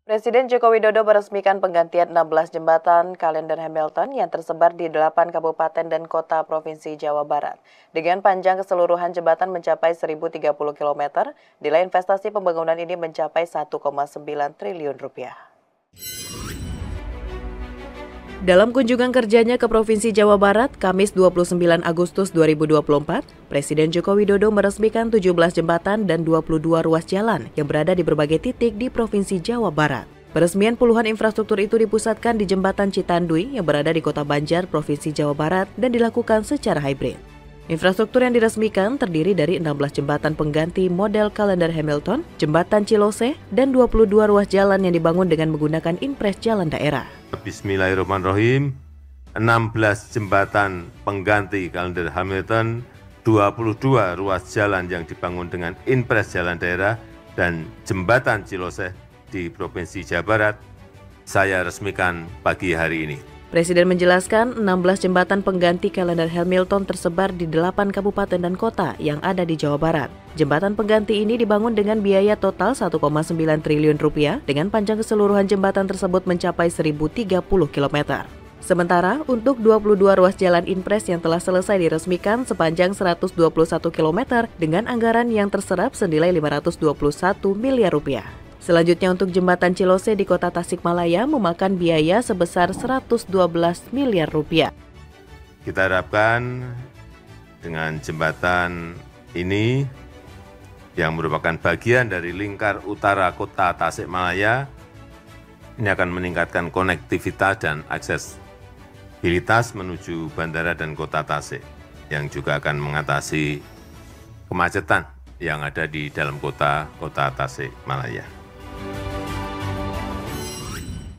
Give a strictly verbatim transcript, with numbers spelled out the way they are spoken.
Presiden Joko Widodo meresmikan penggantian enam belas jembatan kalender Hamilton yang tersebar di delapan kabupaten dan kota Provinsi Jawa Barat. Dengan panjang keseluruhan jembatan mencapai seribu tiga puluh kilometer, nilai investasi pembangunan ini mencapai satu koma sembilan triliun rupiah. Dalam kunjungan kerjanya ke Provinsi Jawa Barat, Kamis dua puluh sembilan Agustus dua ribu dua puluh empat, Presiden Joko Widodo meresmikan tujuh belas jembatan dan dua puluh dua ruas jalan yang berada di berbagai titik di Provinsi Jawa Barat. Peresmian puluhan infrastruktur itu dipusatkan di Jembatan Citandui yang berada di Kota Banjar, Provinsi Jawa Barat dan dilakukan secara hibrid. Infrastruktur yang diresmikan terdiri dari enam belas jembatan pengganti model kalender Hamilton, Jembatan Cilose, dan dua puluh dua ruas jalan yang dibangun dengan menggunakan impres jalan daerah. Bismillahirrahmanirrahim. enam belas jembatan pengganti kalender Hamilton, dua puluh dua ruas jalan yang dibangun dengan impres jalan daerah, dan Jembatan Cilose di Provinsi Jawa Barat saya resmikan pagi hari ini. Presiden menjelaskan enam belas jembatan pengganti kalender Hamilton tersebar di delapan kabupaten dan kota yang ada di Jawa Barat. Jembatan pengganti ini dibangun dengan biaya total satu koma sembilan triliun rupiah dengan panjang keseluruhan jembatan tersebut mencapai seribu tiga puluh kilometer. Sementara untuk dua puluh dua ruas jalan impres yang telah selesai diresmikan sepanjang seratus dua puluh satu kilometer dengan anggaran yang terserap senilai lima ratus dua puluh satu miliar rupiah. Selanjutnya untuk Jembatan Cilose di Kota Tasikmalaya memakan biaya sebesar seratus dua belas miliar rupiah. Kita harapkan dengan jembatan ini yang merupakan bagian dari lingkar utara Kota Tasikmalaya ini akan meningkatkan konektivitas dan aksesibilitas menuju bandara dan Kota Tasik yang juga akan mengatasi kemacetan yang ada di dalam kota Kota Tasikmalaya.